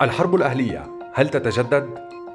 الحرب الأهلية هل تتجدد؟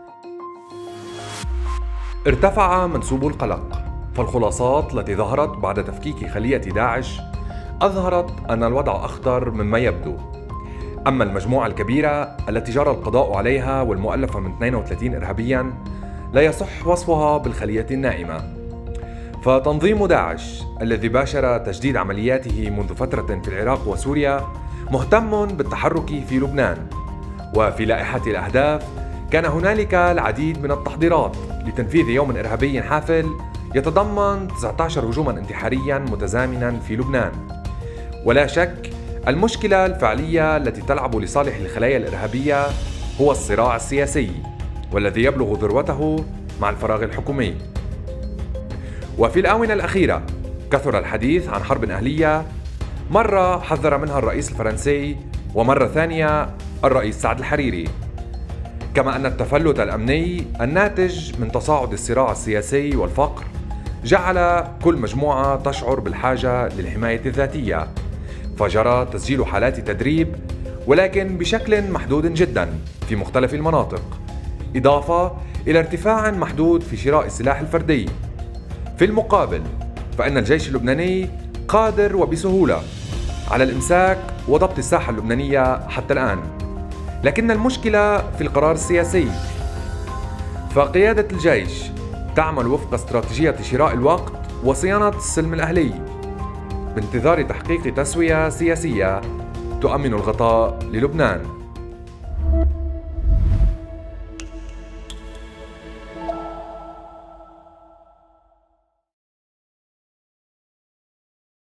ارتفع منسوب القلق، فالخلاصات التي ظهرت بعد تفكيك خلية داعش أظهرت أن الوضع أخطر مما يبدو. أما المجموعة الكبيرة التي جرى القضاء عليها والمؤلفة من 32 إرهابياً لا يصح وصفها بالخلية النائمة. فتنظيم داعش الذي باشر تجديد عملياته منذ فترة في العراق وسوريا مهتم بالتحرك في لبنان، وفي لائحة الأهداف كان هنالك العديد من التحضيرات لتنفيذ يوم إرهابي حافل يتضمن 19 هجوما انتحاريا متزامنا في لبنان. ولا شك المشكلة الفعلية التي تلعب لصالح الخلايا الإرهابية هو الصراع السياسي، والذي يبلغ ذروته مع الفراغ الحكومي. وفي الآونة الأخيرة كثر الحديث عن حرب أهلية، مرة حذر منها الرئيس الفرنسي، ومرة ثانية الرئيس سعد الحريري. كما أن التفلت الأمني الناتج من تصاعد الصراع السياسي والفقر جعل كل مجموعة تشعر بالحاجة للحماية الذاتية، فجرى تسجيل حالات تدريب ولكن بشكل محدود جدا في مختلف المناطق، إضافة إلى ارتفاع محدود في شراء السلاح الفردي. في المقابل فإن الجيش اللبناني قادر وبسهولة على الإمساك وضبط الساحة اللبنانية حتى الآن، لكن المشكلة في القرار السياسي. فقيادة الجيش تعمل وفق استراتيجية شراء الوقت وصيانة السلم الأهلي بانتظار تحقيق تسوية سياسية تؤمن الغطاء للبنان.